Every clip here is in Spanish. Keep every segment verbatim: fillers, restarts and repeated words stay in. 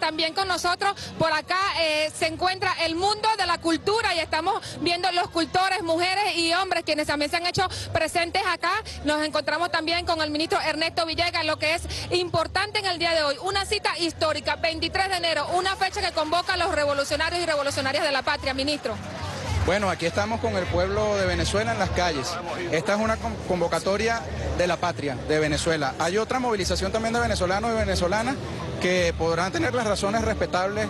también con nosotros por acá eh, se encuentra el mundo de la cultura y estamos viendo los cultores, mujeres y hombres quienes también se han hecho presentes acá. Nos encontramos también con el ministro Ernesto Villegas, lo que es importante en el día de hoy, una cita histórica, veintitrés de enero, una fecha que convoca a los revolucionarios y revolucionarias de la patria, ministro. Bueno, aquí estamos con el pueblo de Venezuela en las calles. Esta es una convocatoria de la patria de Venezuela. Hay otra movilización también de venezolanos y venezolanas que podrán tener las razones respetables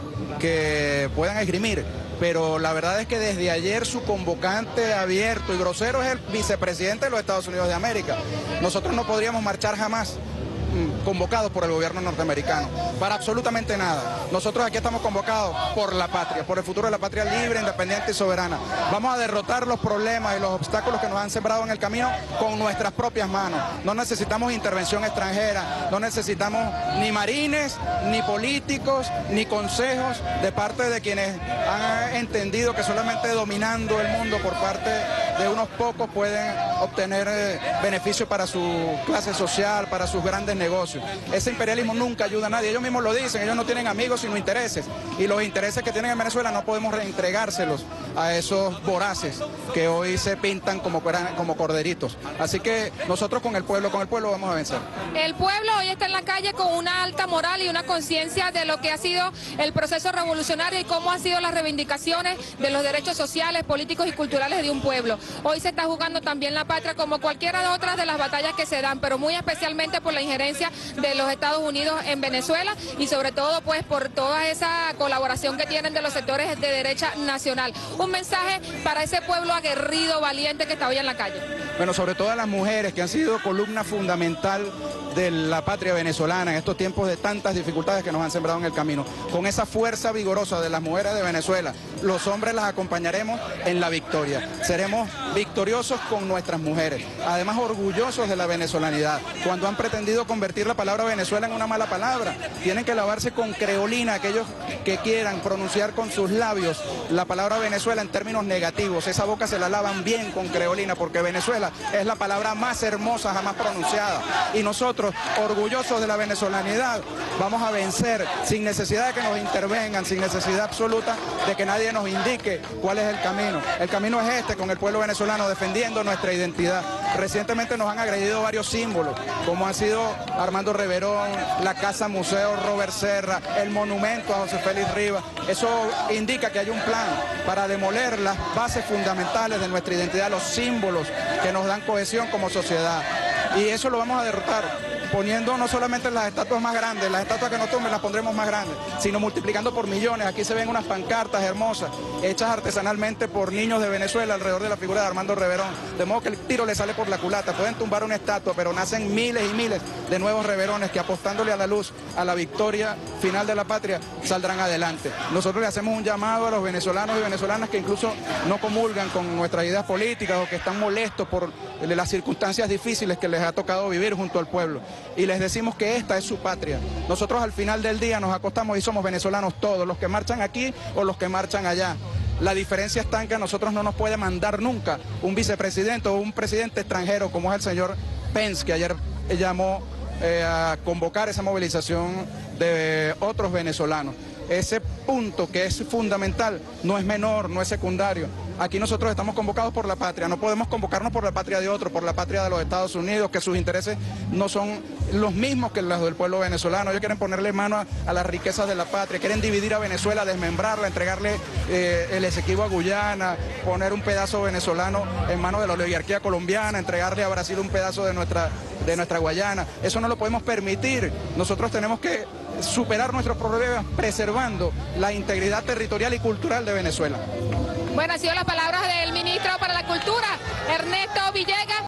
que puedan esgrimir, pero la verdad es que desde ayer su convocante abierto y grosero es el vicepresidente de los Estados Unidos de América. Nosotros no podríamos marchar jamás convocados por el gobierno norteamericano, para absolutamente nada. Nosotros aquí estamos convocados por la patria, por el futuro de la patria libre, independiente y soberana. Vamos a derrotar los problemas y los obstáculos que nos han sembrado en el camino con nuestras propias manos. No necesitamos intervención extranjera, no necesitamos ni marines, ni políticos, ni consejos de parte de quienes han entendido que solamente dominando el mundo por parte de unos pocos pueden obtener eh, beneficios para su clase social, para sus grandes negocios. Ese imperialismo nunca ayuda a nadie, ellos mismos lo dicen, ellos no tienen amigos sino intereses, y los intereses que tienen en Venezuela no podemos reentregárselos a esos voraces que hoy se pintan como, como corderitos. Así que nosotros con el pueblo, con el pueblo vamos a vencer. El pueblo hoy está en la calle con una alta moral y una conciencia de lo que ha sido el proceso revolucionario y cómo han sido las reivindicaciones de los derechos sociales, políticos y culturales de un pueblo. Hoy se está jugando también la patria como cualquiera de otras de las batallas que se dan, pero muy especialmente por la injerencia de los Estados Unidos en Venezuela y sobre todo pues por toda esa colaboración que tienen de los sectores de derecha nacional. Un mensaje para ese pueblo aguerrido, valiente que está hoy en la calle. Bueno, sobre todo a las mujeres que han sido columna fundamental de la patria venezolana en estos tiempos de tantas dificultades que nos han sembrado en el camino. Con esa fuerza vigorosa de las mujeres de Venezuela, los hombres las acompañaremos en la victoria. Seremos victoriosos con nuestras mujeres, además orgullosos de la venezolanidad. Cuando han pretendido convertir la palabra Venezuela en una mala palabra, tienen que lavarse con creolina aquellos que quieran pronunciar con sus labios la palabra Venezuela en términos negativos. Esa boca se la lavan bien con creolina, porque Venezuela es la palabra más hermosa jamás pronunciada. Y nosotros, orgullosos de la venezolanidad, vamos a vencer sin necesidad de que nos intervengan, sin necesidad absoluta de que nadie nos indique cuál es el camino. El camino es este, con el pueblo venezolano defendiendo nuestra identidad. Recientemente nos han agredido varios símbolos, como han sido Armando Reverón, la Casa Museo Robert Serra, el monumento a José Félix Rivas. Eso indica que hay un plan para demoler las bases fundamentales de nuestra identidad, los símbolos que nos dan cohesión como sociedad. Y eso lo vamos a derrotar, poniendo no solamente las estatuas más grandes, las estatuas que no tumben las pondremos más grandes, sino multiplicando por millones. Aquí se ven unas pancartas hermosas, hechas artesanalmente por niños de Venezuela alrededor de la figura de Armando Reverón, de modo que el tiro le sale por la culata. Pueden tumbar una estatua, pero nacen miles y miles de nuevos Reverones que, apostándole a la luz, a la victoria final de la patria, saldrán adelante. Nosotros le hacemos un llamado a los venezolanos y venezolanas que incluso no comulgan con nuestras ideas políticas o que están molestos por las circunstancias difíciles que les ha tocado vivir junto al pueblo. Y les decimos que esta es su patria. Nosotros al final del día nos acostamos y somos venezolanos todos, los que marchan aquí o los que marchan allá. La diferencia está en que a nosotros no nos puede mandar nunca un vicepresidente o un presidente extranjero como es el señor Pence, que ayer llamó eh, a convocar esa movilización de otros venezolanos. Ese punto que es fundamental no es menor, no es secundario. Aquí nosotros estamos convocados por la patria, no podemos convocarnos por la patria de otro, por la patria de los Estados Unidos, que sus intereses no son los mismos que los del pueblo venezolano. Ellos quieren ponerle mano a, a las riquezas de la patria, quieren dividir a Venezuela, desmembrarla, entregarle eh, el Esequibo a Guyana, poner un pedazo venezolano en manos de la oligarquía colombiana, entregarle a Brasil un pedazo de nuestra, de nuestra Guayana. Eso no lo podemos permitir. Nosotros tenemos que superar nuestros problemas preservando la integridad territorial y cultural de Venezuela. Bueno, han sido las palabras del ministro para la Cultura, Ernesto Villegas.